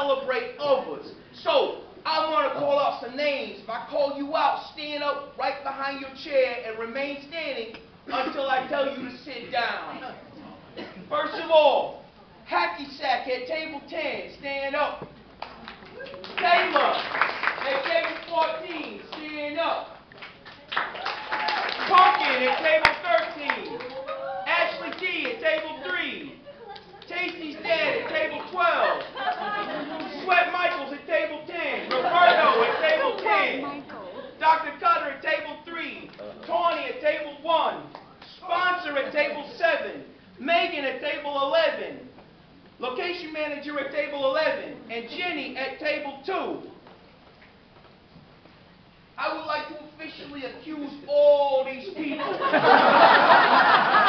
celebrate others. So, I want to call out some names. If I call you out, stand up right behind your chair and remain standing until I tell you to sit down. First of all, Hacky Sack at table 10, stand up. Taylor at table 14, stand up. Pumpkin at table 13. Ashley D at table 3. Tasty's Dad at table 12. Sweat Michaels at table 10. Roberto at table 10. Dr. Cutter at table 3. Tawny at table 1. Sponsor at table 7. Megan at table 11. Location Manager at table 11. And Jenny at table 2. I would like to officially accuse all these people